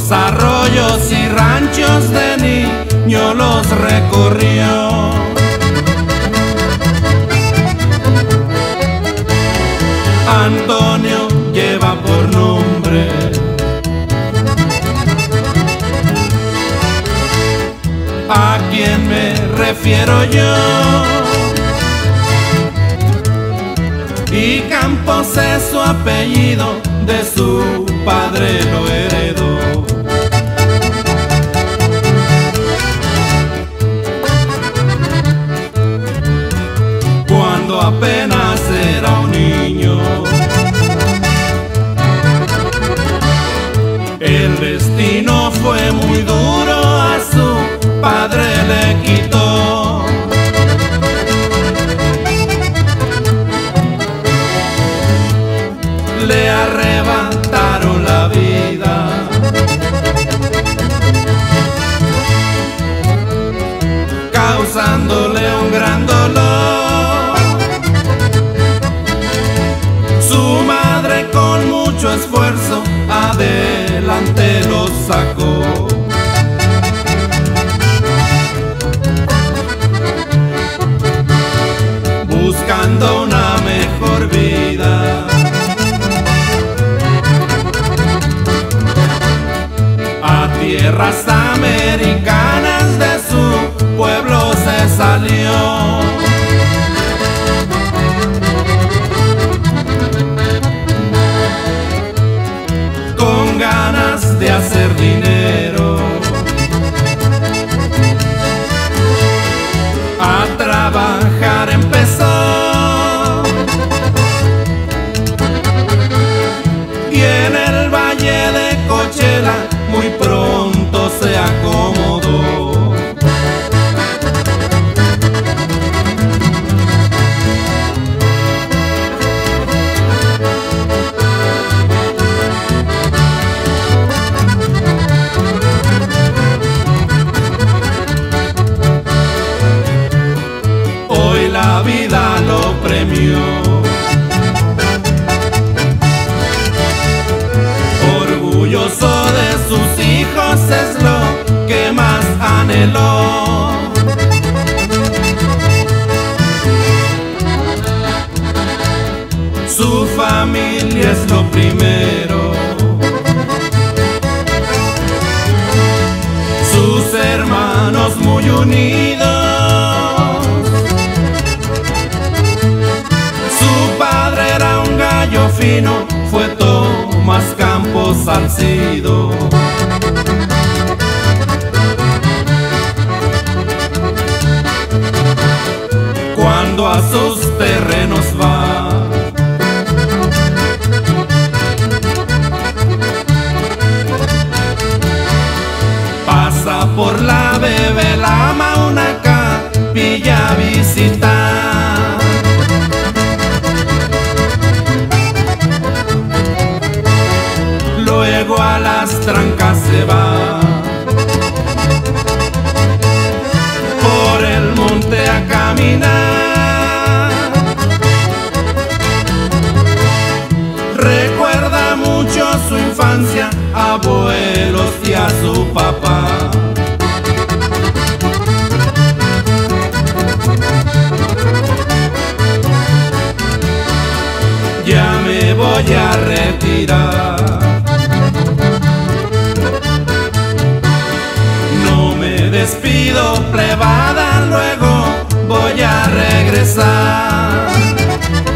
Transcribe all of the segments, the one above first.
Los arroyos y ranchos de niño los recorrió. Antonio lleva por nombre. ¿A quién me refiero yo? Y Campos es su apellido, de su padre lo heredó. Cuando apenas era un niño, el destino fue muy duro, a su padre le quitó. Le arrebataron la vida. Causándole un gran dolor. Su madre con mucho esfuerzo adelante lo sacó. Buscando una mejor vida. A tierras americanas de su pueblo se salió. Con ganas de hacer dinero, a trabajar empezó. Y en el valle de Coachella muy pronto se acomodó. Hoy la vida lo premió. Orgulloso de sus hijos es lo que más anheló. Su familia es lo primero. Sus hermanos muy unidos. Su padre era un gallo fino, fue Tomás Campos Salcido. Cuando a sus terrenos va, pasa por la Bebelama, una capilla a visitar. Luego a las Trancas se va, por el monte a caminar. Recuerda mucho su infancia, abuelos y a su papá. Ya me voy a retirar. No me despido, plebada, luego voy a regresar.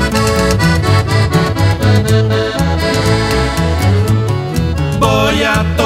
Voy a